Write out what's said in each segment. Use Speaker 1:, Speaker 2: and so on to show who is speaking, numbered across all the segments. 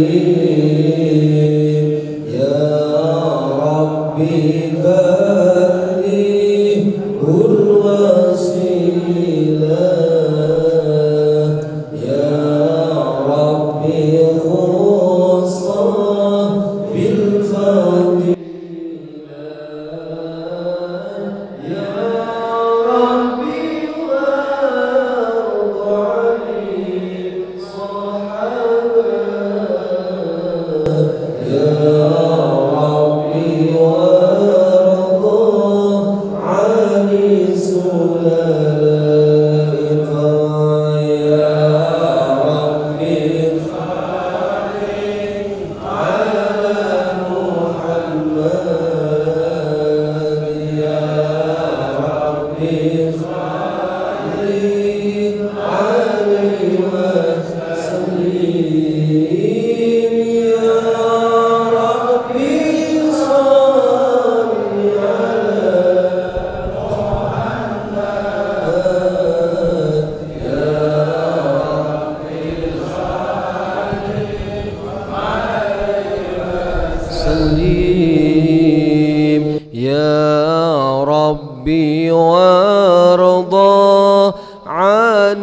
Speaker 1: وارضى عن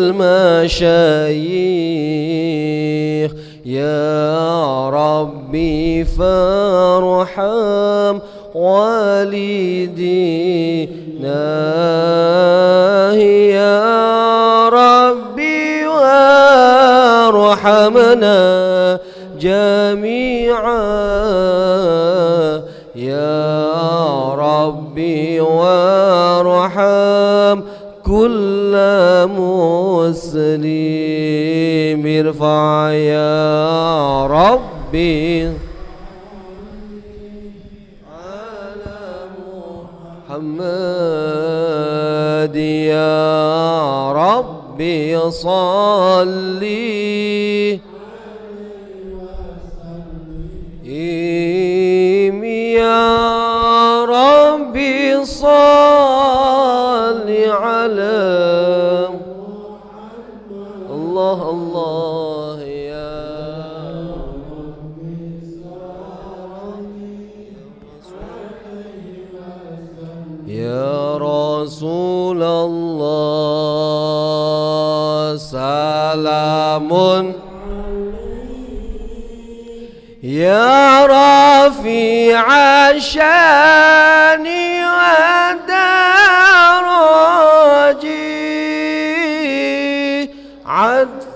Speaker 1: المشايخ يا ربي فارحم والدينا يا ربي وارحمنا جميعا يا ربي وارحم كل مسلم ارفع يا ربي على محمد يا ربي صلي يا ربي صل على الله الله يا رسول الله سلام يا رفيع الشان والدرج عد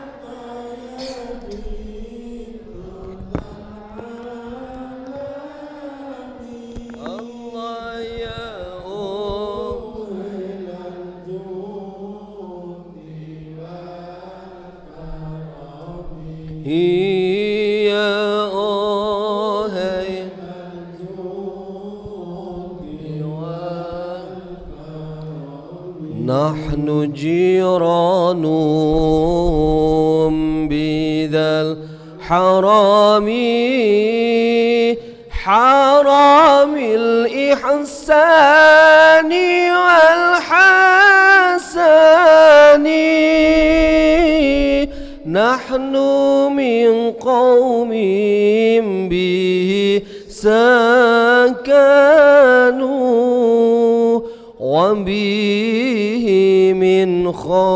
Speaker 1: الله يا نحن جيران بذا الحرام حرام الإحسان والحسن نحن من قوم به سكنوا وبه من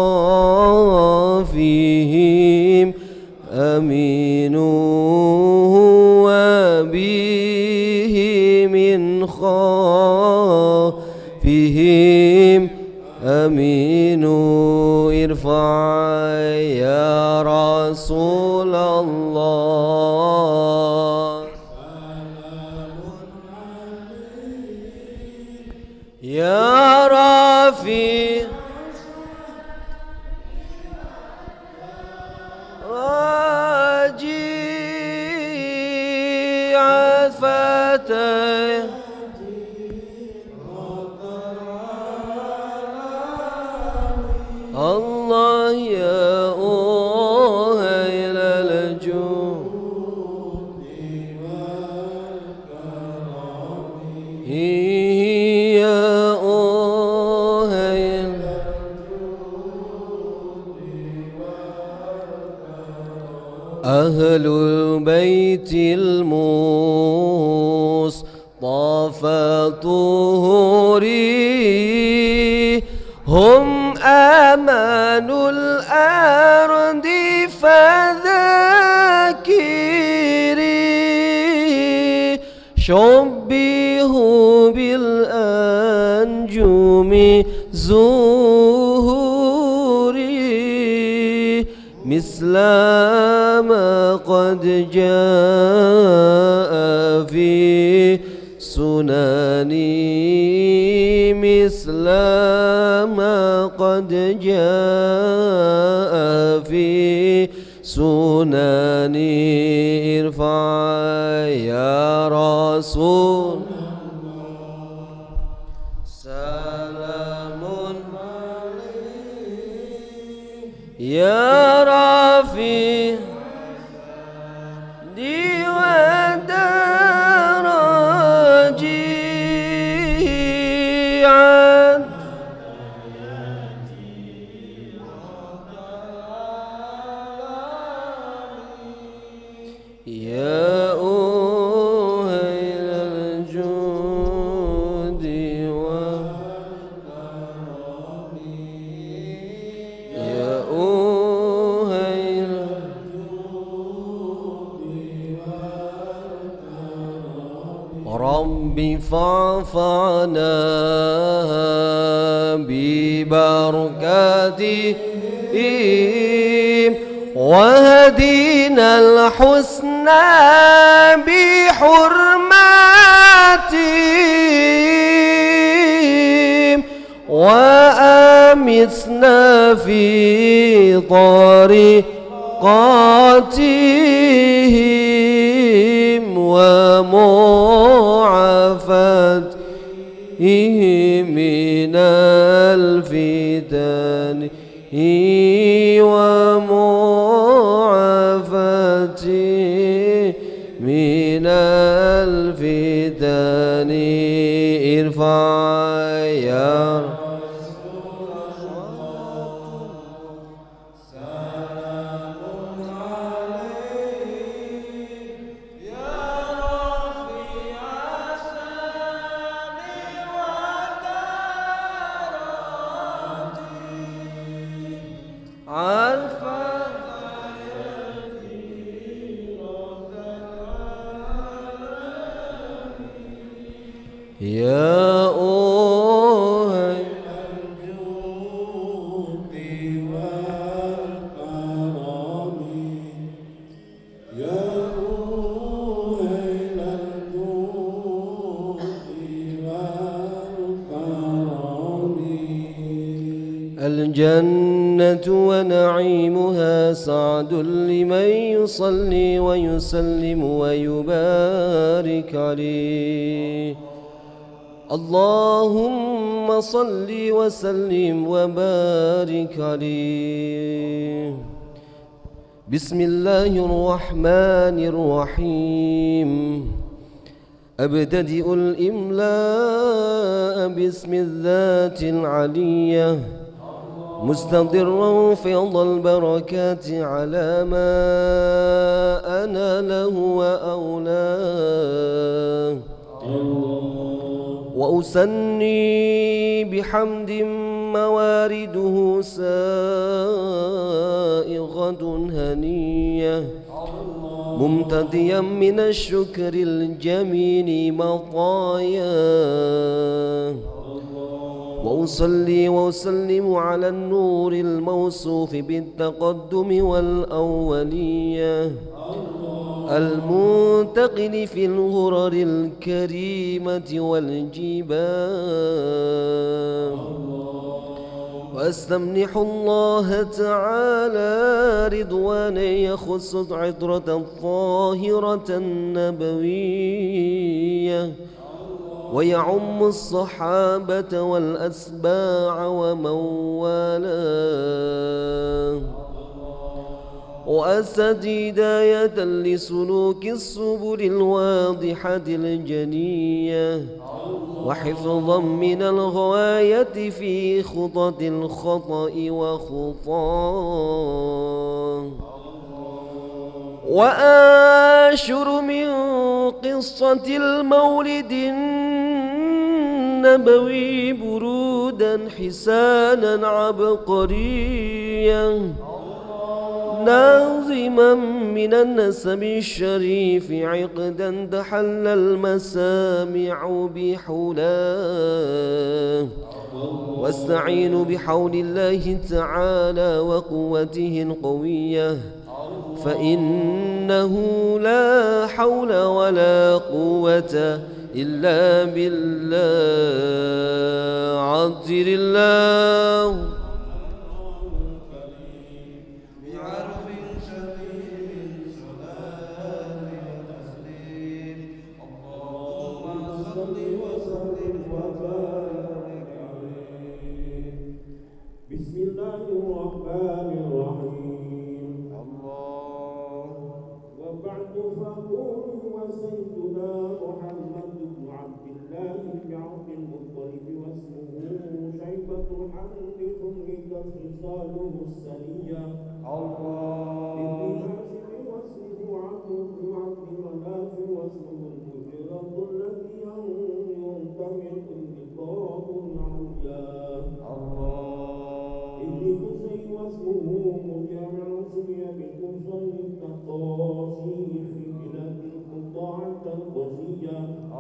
Speaker 1: خافهم أمينوا وبه من خافهم أمينوا ارفع يا رسول الله يا رفيع رجيع فتى الله يا أهل الجود يا أهل أهل البيت المصطفى طهوري هم أمان الأرض فذاكري شبهوا بالأنجم زهوري مثل ما قد جاء في سنني مثل ما قد جاء في سنني ارفع يا رسول سلام عليك يا رفيق يا أهيل الجود والكرم يا أهيل الجود والكرم ربي فاعف عنا ببركاتهم وهدينا الحسنى بحرماتهم وأمسنا في طريقاتهم ومعافاتهم من الفتن ومعافاتي من الفتن ارفع يا رسول الله سلام عليك يا رفيع الشان والترجي يا أهل الجود والكرم يا أهل الجود والكرم الجنة ونعيمها سعد لمن يصلي ويسلم ويبارك عليه اللهم صل وسلم وبارك عليه بسم الله الرحمن الرحيم أبتدئ الإملاء باسم الذات العلية مستضرا فيض البركات على ما أنا له وأولاه وأسني بحمد موارده سائغة هنية ممتديا من الشكر الجميل مطايا وأصلي وأسلم على النور الموصوف بالتقدم والأولية المنتقل في الغرر الكريمة والجبال وأستمنح الله تعالى رضوانا يخص عطرة الطاهرة النبوية ويعم الصحابة والأتباع ومن والاه وأسد هداية لسلوك السبل الواضحة الجنية وحفظا من الغواية في خطط الخطأ وخطاه وآشر من قصة المولد النبوي برودا حسانا عبقريا ناظما من النسب الشريف عقدا تحل المسامع بحولاه واستعين بحول الله تعالى وقوته القوية فإنه لا حول ولا قوة إلا بالله عطر الله
Speaker 2: بسم الله الرحمن الرحيم الله وبعد فقول وسيدنا محمد بن عبد الله بن عبد المطلب واسمه شيبة الحمد حمدت خصاله السنية الله ابن هاشم واسمه عبد بن عبد مناف واسمه المجرد الذي ينتمي الانتقام العليا الله ابن قصي واسمه مجامع سمي بقصي التقاصي في بلاد القطاعة القصية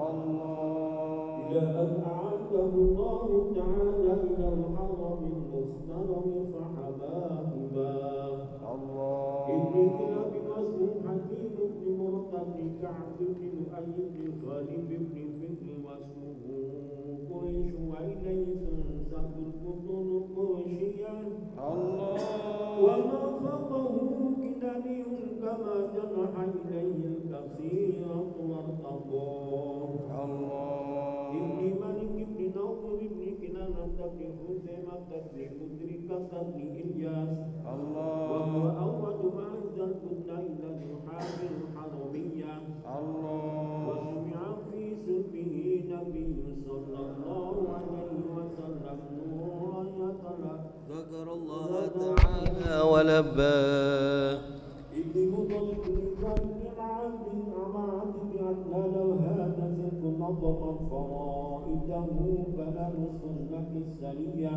Speaker 2: الله إلى أن أعاده الله تعالى إلى الحرم المسترم فحماه باه الله ابن كلاب واسمه حكيم بن مرتد كعب بن لؤي بن غالب بن فكر واسمه قريش وإليه تنسب البطون القرشية الله وما فقه كدني كما جنح إليه الكثيرة والتقوى الله ابن مالك بن نوفل بن كنانة بن خزيمة بن مدركة بن إلياس الله وهو أول ما أنزل الهدى إلى الرحاب الحرمية الله وسمع في سبه نبي صلى الله عليه وسلم نورا يتلأ
Speaker 1: ذكر الله تعالى ولباه
Speaker 2: ابن مطلب بن العبد العبد بأدنى لو هذا زلت نظما فرائده بلد السنة السرية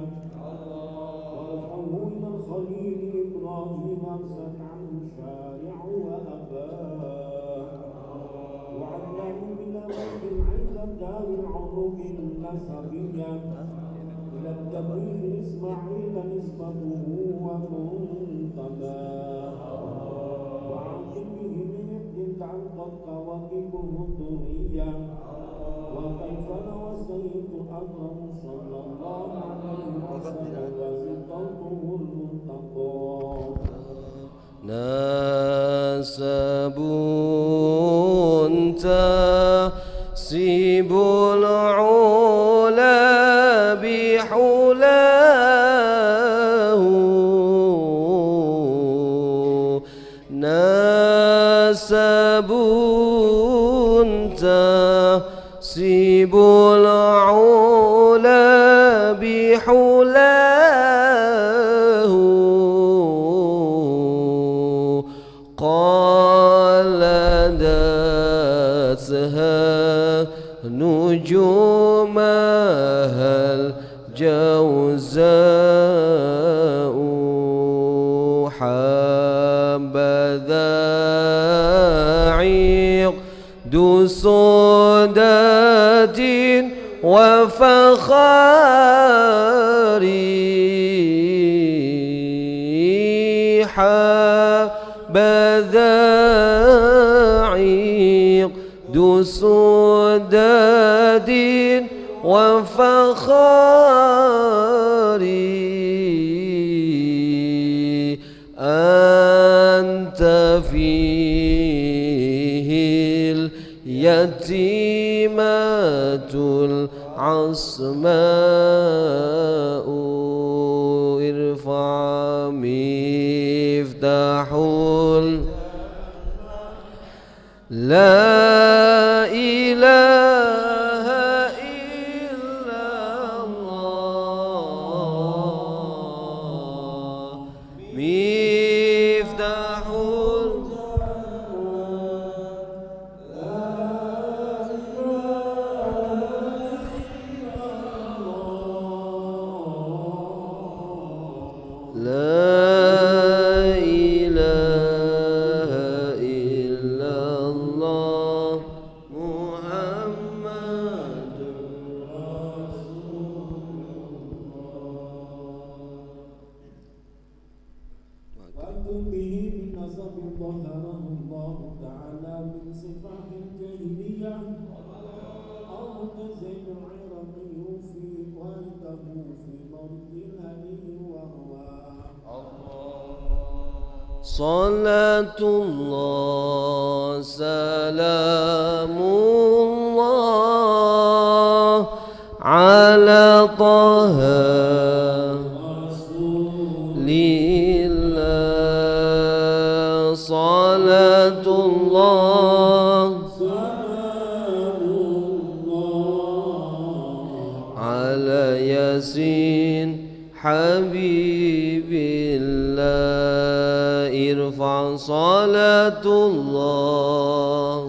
Speaker 2: ورفعه إلى الخليل إبراهيم أمسك عنه الشارع وأباه وعلاه إلى بيت عند دار العروق النسبية إلى التبريد إسماعيل نسبته ومنتباه وعقبه من ابن تعلق كواكبه الدرية وكيف نوى السيد أكرم صلى الله عليه وسلم وزقته المنتقى
Speaker 1: ناسب تسيب العلا بحلاه ناسب تسيب العلا بحلاه قالدتها نجومها الجوزاء حبذا عقد سداد وفخار حبذا عقد سداد وفخار أنت فيه اليتيمة العصماء ارفع مفتاح لا إله إلا الله مفتاح الله محمد
Speaker 2: وأنتم به من نسب ظهره الله تعالى من صفات الجاهلية أو تزيد العراقي في والده في ضرب الهدي وهو
Speaker 1: صلاة الله سلام الله على طه لله صلاة الله على ياسين حبيب الله ارفع صلاة الله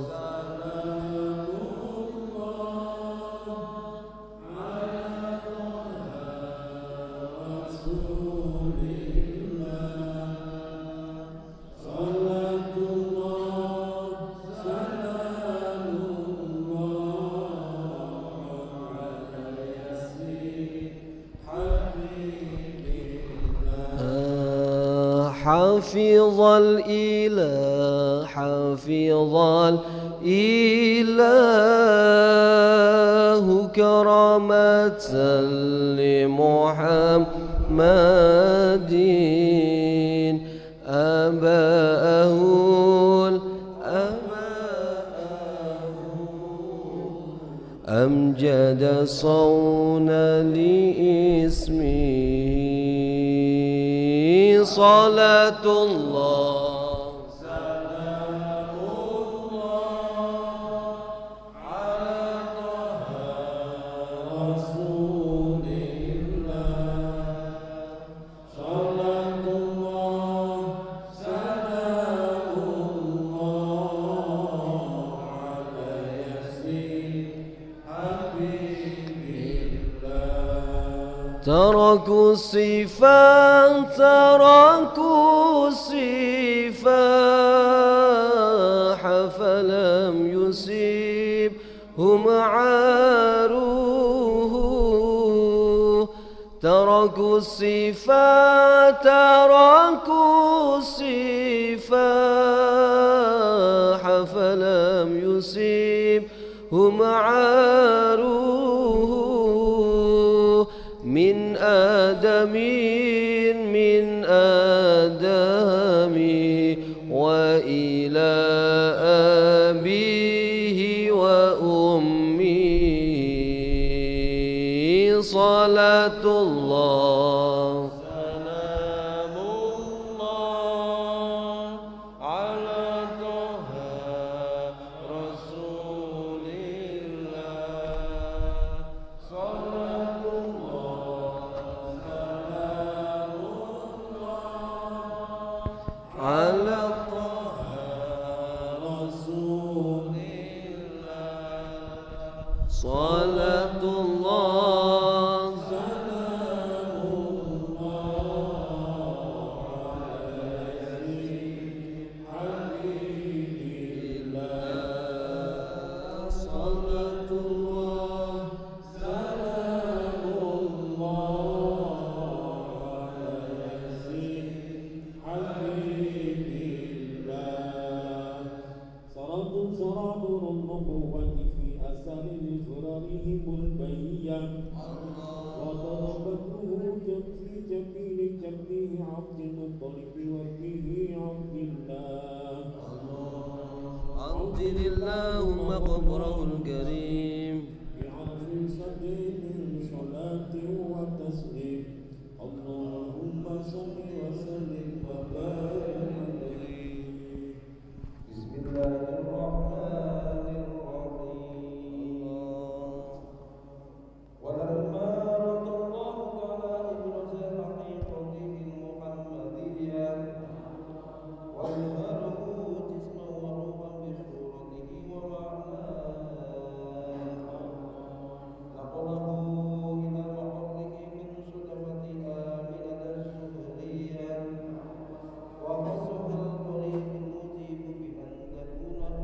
Speaker 1: حفظ الإله حفظ الإله كرامة لمحمد أباه أمجد صونا لاسمه صلاة الله سلام الله على طه رسول الله صلاة الله سلام الله على ياسين حبيب الله تركوا الصفات تركوا الصفاح فلم يصيبهم عاروه تركوا الصفات تركوا الصفاح فلم يصيبهم عاروه من آدم وإلى أبيه وأمه صلاة الله سلام الله على طه رسول الله صلاة الله سلام الله على طه رسول الله صلاة الله سلام الله على ياسين حبيب الله صلاة الله سلام الله على ياسين حبيب الله صرابر النبوة في أثر غررهم البية وضربته في جبين جبه عبد المطلب وابنه عبد الله عبد اللهم قبره الكريم بعرف سبيل صلاة وتسليم اللهم صل وسلم وبارك عليه بسم الله الرحمن الرحيم ولما رد الله تعالى إبراز حقيقته المحمدية وإظهاره جسما وروحا بصورته ومعناه نقله إلى محله من صدفة آمنة السهرية وخصها القريب المجيب بأن تكون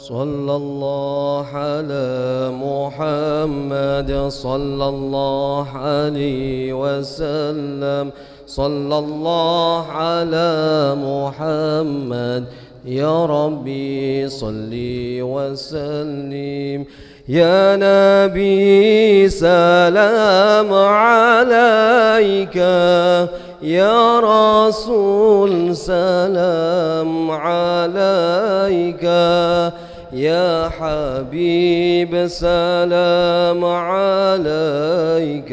Speaker 3: صلى الله على محمد صلى الله عليه وسلم صلى الله على محمد يا ربي صل وسلم يا نبي سلام عليك يا رسول سلام عليك يا حبيب سلام عليك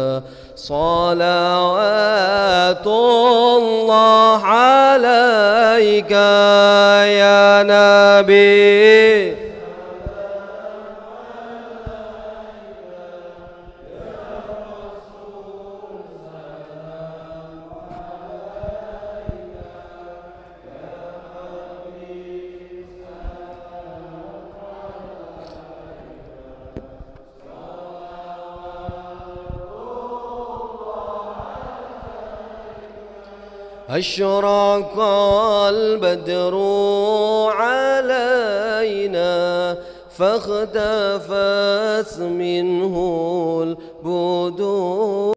Speaker 3: صلوات الله عليك يا نبي أشرق البدر علينا فاختفت منه البدور